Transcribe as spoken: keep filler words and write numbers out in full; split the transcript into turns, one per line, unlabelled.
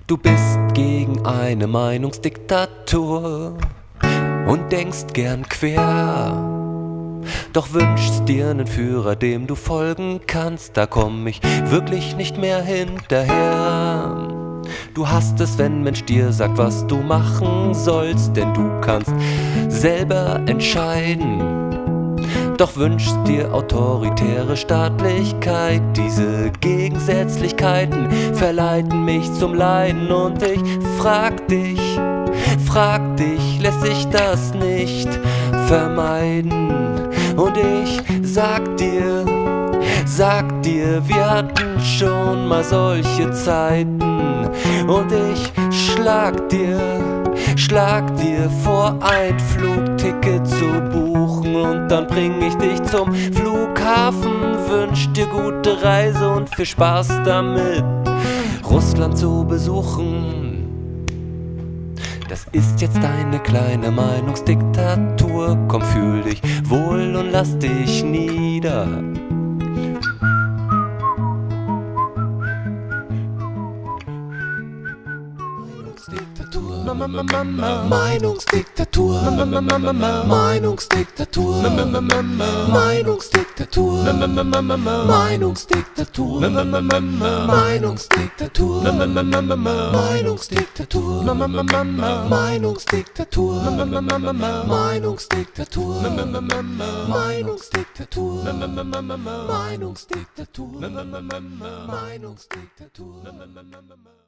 Du bist gegen eine Meinungsdiktatur und denkst gern quer, doch wünschst dir einen Führer, dem du folgen kannst. Da komm ich wirklich nicht mehr hinterher. Du hast es, wenn Mensch dir sagt, was du machen sollst, denn du kannst selber entscheiden. Doch wünschst dir autoritäre Staatlichkeit. Diese Gegensätzlichkeiten verleiten mich zum Leiden. Und ich frag dich, frag dich, lässt sich das nicht vermeiden? Und ich sag dir, sag dir, wir hatten schon mal solche Zeiten. Und ich schlag dir, schlag dir vor, ein Flugticket zu buchen. Und dann bring ich dich zum Flughafen, wünsch dir gute Reise und viel Spaß damit, Russland zu besuchen. Das ist jetzt eine kleine Meinungsdiktatur. Komm, fühl dich wohl und lass dich nieder.
Meinungsdiktatur, Meinungsdiktatur, Meinungsdiktatur, Meinungsdiktatur, Meinungsdiktatur, Meinungsdiktatur, Meinungsdiktatur, Meinungsdiktatur, Meinungsdiktatur, Meinungsdiktatur.